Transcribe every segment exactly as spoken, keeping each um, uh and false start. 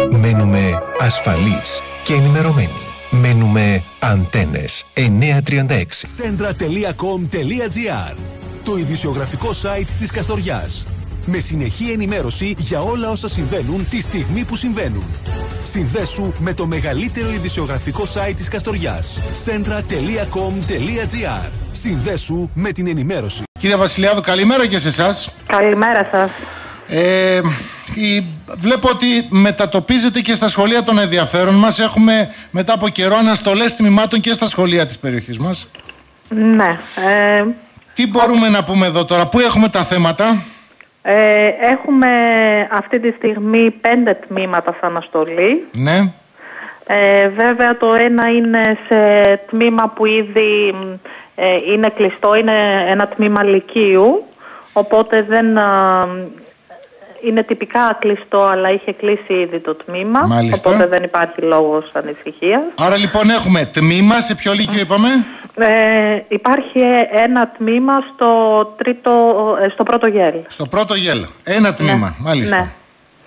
Μένουμε ασφαλείς και ενημερωμένοι. Μένουμε Αντένες εννιακόσια τριάντα έξι. Centra τελεία com τελεία gr, το ειδησιογραφικό site της Καστοριάς. Με συνεχή ενημέρωση για όλα όσα συμβαίνουν τη στιγμή που συμβαίνουν. Συνδέσου με το μεγαλύτερο ειδησιογραφικό site της Καστοριάς. Centra τελεία com τελεία gr. Συνδέσου με την ενημέρωση. Κύριε Βασιλιάδου, καλημέρα και σε εσάς. Καλημέρα σας. Ε, η, βλέπω ότι μετατοπίζεται και στα σχολεία των ενδιαφέρον μας. Έχουμε μετά από καιρό αναστολές τμήματων και στα σχολεία της περιοχής μας. Ναι. Ε, Τι μπορούμε να πούμε εδώ τώρα, πού έχουμε τα θέματα? ε, έχουμε αυτή τη στιγμή πέντε τμήματα σε αναστολή. Ναι. Ε, βέβαια το ένα είναι σε τμήμα που ήδη ε, είναι κλειστό, είναι ένα τμήμα λυκείου, οπότε δεν... Α, είναι τυπικά κλειστό, αλλά είχε κλείσει ήδη το τμήμα. Μάλιστα. Οπότε δεν υπάρχει λόγος ανησυχίας. Άρα λοιπόν έχουμε τμήμα, σε ποιο λύκειο είπαμε? Ε, υπάρχει ένα τμήμα στο, τρίτο, στο πρώτο γέλ. Στο πρώτο γέλ. Ένα τμήμα, ναι. μάλιστα. Ναι.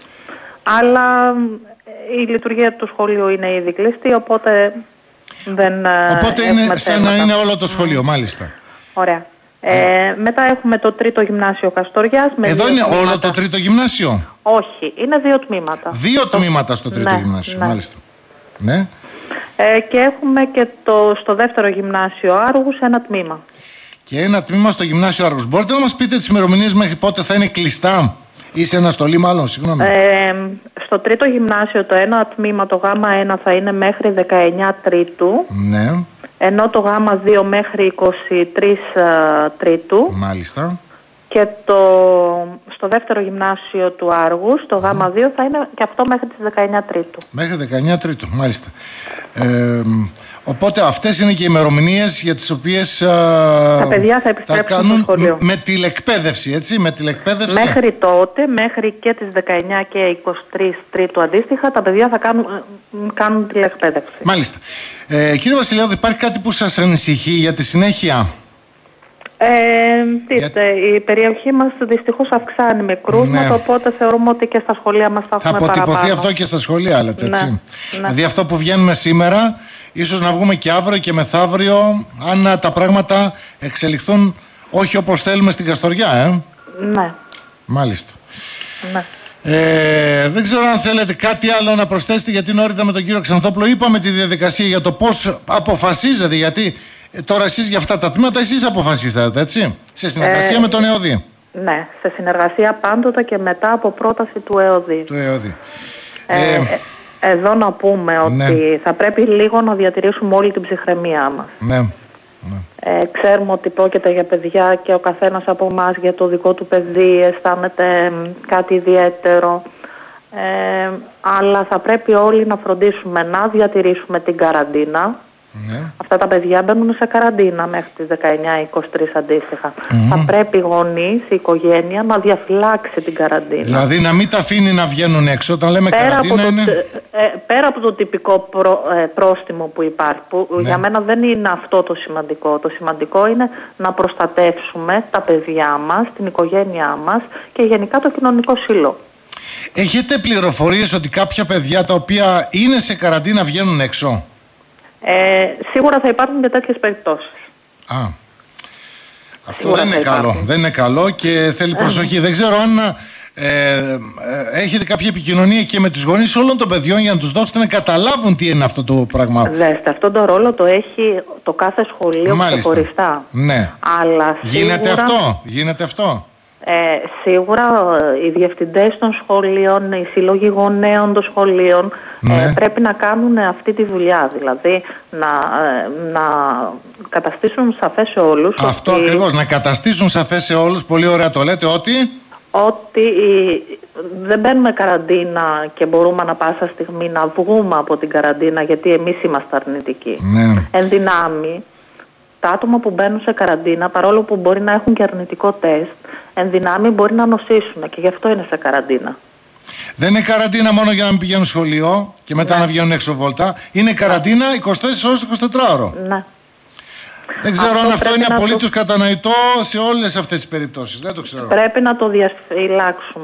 Αλλά η λειτουργία του σχολείου είναι ήδη κλειστή, οπότε δεν Οπότε είναι σαν να είναι όλο το σχολείο, mm. μάλιστα. Ωραία. Ε, μετά έχουμε το τρίτο γυμνάσιο Καστοριάς. Εδώ είναι τμήματα. Όλο το τρίτο γυμνάσιο? Όχι, είναι δύο τμήματα. Δύο το... τμήματα στο τρίτο ναι, γυμνάσιο, ναι. μάλιστα. Ναι. Ε, και έχουμε και το, στο δεύτερο γυμνάσιο Άργους ένα τμήμα. Και ένα τμήμα στο γυμνάσιο Άργους. Μπορείτε να μας πείτε τις ημερομηνίες μέχρι πότε θα είναι κλειστά ή σε αναστολή μάλλον, συγγνώμη? Ε, στο τρίτο γυμνάσιο το ένα τμήμα, το γάμα ένα, θα είναι μέχρι δεκαεννιά Τρίτου. Ναι. Ενώ το γάμα δύο μέχρι είκοσι τρεις Τρίτου. Μάλιστα. Και το, στο δεύτερο γυμνάσιο του Άργους, το γάμα δύο θα είναι και αυτό μέχρι τις δεκαεννιά Τρίτου. Μέχρι δεκαεννιά Τρίτου, μάλιστα. Ε, οπότε αυτές είναι και οι ημερομηνίες για τις οποίες α, τα παιδιά θα επιστρέψουν θα κάνουν στο σχολείο. Με τηλεκπαίδευση, έτσι, με τηλεκπαίδευση. Μέχρι τότε, μέχρι και τις δεκαεννιά και είκοσι τρεις Τρίτου αντίστοιχα, τα παιδιά θα κάνουν, κάνουν τηλεκπαίδευση. Μάλιστα. Ε, κύριε Βασιλιάδου, υπάρχει κάτι που σας ανησυχεί για τη συνέχεια? Ε, δείτε, για... η περιοχή μας δυστυχώς αυξάνει με κρούσματα, ναι. Οπότε θεωρούμε ότι και στα σχολεία μας θα έχουμε παραπάνω. Θα αποτυπωθεί αυτό και στα σχολεία, λέτε, έτσι. Ναι. Δηλαδή Ναι. αυτό που βγαίνουμε σήμερα, ίσως να βγούμε και αύριο και μεθαύριο, αν τα πράγματα εξελιχθούν όχι όπως θέλουμε στην Καστοριά, ε. Ναι. Μάλιστα. Ναι. Ε, δεν ξέρω αν θέλετε κάτι άλλο να προσθέσετε, γιατί νωρίτερα με τον κύριο Ξανθόπουλο είπαμε τη διαδικασία για το πώς αποφασίζετε, γιατί τώρα εσείς για αυτά τα τμήματα εσείς αποφασίσατε, έτσι, σε συνεργασία ε, με τον ΕΟΔΗ. Ναι, σε συνεργασία πάντοτε και μετά από πρόταση του ΕΟΔΗ. Του ΕΟΔΗ. Ε, ε, εδώ να πούμε ότι ναι. θα πρέπει λίγο να διατηρήσουμε όλη την ψυχραιμία μας. Ναι. Ναι. Ε, ξέρουμε ότι πρόκειται για παιδιά και ο καθένας από εμάς για το δικό του παιδί αισθάνεται κάτι ιδιαίτερο. Ε, αλλά θα πρέπει όλοι να φροντίσουμε να διατηρήσουμε την καραντίνα. Ναι. Αυτά τα παιδιά μπαίνουν σε καραντίνα μέχρι τις δεκαεννιά είκοσι τρεις αντίστοιχα. Mm-hmm. Θα πρέπει οι γονείς, η οικογένεια να διαφυλάξει την καραντίνα. Δηλαδή να μην τα αφήνει να βγαίνουν έξω. Όταν λέμε πέρα καραντίνα από το, είναι... ε, πέρα από το τυπικό προ, ε, πρόστιμο που υπάρχει, που ναι. για μένα δεν είναι αυτό το σημαντικό. Το σημαντικό είναι να προστατεύσουμε τα παιδιά μας, την οικογένειά μας και γενικά το κοινωνικό σύλλο. Έχετε πληροφορίες ότι κάποια παιδιά τα οποία είναι σε καραντίνα βγαίνουν έξω? Ε, σίγουρα θα υπάρχουν και τέτοιες περιπτώσεις. Α, αυτό σίγουρα δεν είναι καλό. Δεν είναι καλό και θέλει προσοχή. Δεν ξέρω αν ε, ε, έχετε κάποια επικοινωνία και με τους γονείς όλων των παιδιών για να τους δώσετε να καταλάβουν τι είναι αυτό το πράγμα. Δέστε, αυτόν τον ρόλο το έχει το κάθε σχολείο ξεχωριστά. Ναι. Αλλά σίγουρα... Γίνεται αυτό, γίνεται αυτό. Ε, σίγουρα οι διευθυντές των σχολείων, οι σύλλογοι γονέων των σχολείων ναι. ε, πρέπει να κάνουν αυτή τη δουλειά, δηλαδή να, ε, να καταστήσουν σαφές σε όλους. Αυτό ότι, ακριβώς, να καταστήσουν σαφές σε όλους, πολύ ωραία το λέτε, ότι... Ότι δεν μπαίνουμε καραντίνα και μπορούμε ανα πάσα στιγμή να βγούμε από την καραντίνα, γιατί εμείς είμαστε αρνητικοί. Ναι. Εν δυνάμει, τα άτομα που μπαίνουν σε καραντίνα, παρόλο που μπορεί να έχουν και αρνητικό τεστ, εν δυνάμει μπορεί να νοσήσουν και γι' αυτό είναι σε καραντίνα. Δεν είναι καραντίνα μόνο για να μην πηγαίνουν σχολείο και μετά ναι. να βγαίνουν έξω βόλτα. Είναι καραντίνα είκοσι τέσσερις ώρες το εικοσιτετράωρο. Ναι. Δεν ξέρω αυτό αν αυτό είναι απολύτως το... κατανοητό σε όλες αυτές τις περιπτώσεις. Δεν το ξέρω. Πρέπει να το διαφυλάξουμε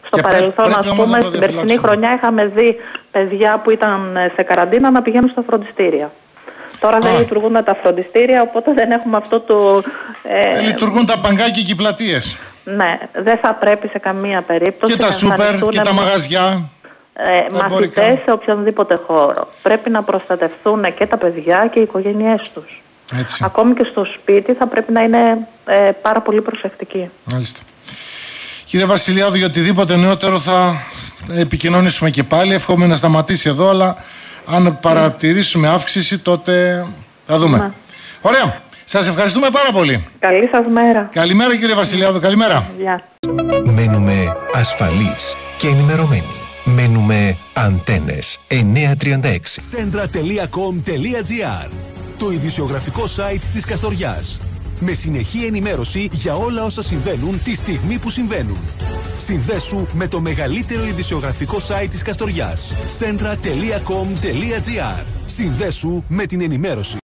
Στο και παρελθόν, ας πούμε, στην περσινή χρονιά είχαμε δει παιδιά που ήταν σε καραντίνα να πηγαίνουν στα φροντιστήρια. Τώρα Α. δεν λειτουργούν τα φροντιστήρια, οπότε δεν έχουμε αυτό το... Ε, ε, λειτουργούν τα παγκάκια και οι πλατείες. Ναι, δεν θα πρέπει σε καμία περίπτωση. Και τα σούπερ και τα μαγαζιά. Ε, μαθητές σε οποιονδήποτε χώρο. Πρέπει να προστατευτούν και τα παιδιά και οι οικογένειές τους. Έτσι. Ακόμη και στο σπίτι θα πρέπει να είναι ε, πάρα πολύ προσεκτικοί. Μάλιστα. Κύριε Βασιλιάδου, για οτιδήποτε νεότερο θα επικοινωνήσουμε και πάλι. Εύχομαι να σταματήσει εδώ, αλλά αν παρατηρήσουμε αύξηση, τότε θα δούμε. Ναι. Ωραία. Σας ευχαριστούμε πάρα πολύ. Καλή σας μέρα. Καλημέρα, κύριε Βασιλιάδου. Καλημέρα. Γεια. Μένουμε ασφαλείς και ενημερωμένοι. Μένουμε Αντένες εννιακόσια τριάντα έξι. Σέντρα τελεία κομ τελεία τζι άρ, το ειδησιογραφικό site της Καστοριάς. Με συνεχή ενημέρωση για όλα όσα συμβαίνουν τη στιγμή που συμβαίνουν. Συνδέσου με το μεγαλύτερο ειδησιογραφικό site της Καστοριάς. σέντρα τελεία κομ τελεία τζι άρ. Συνδέσου με την ενημέρωση.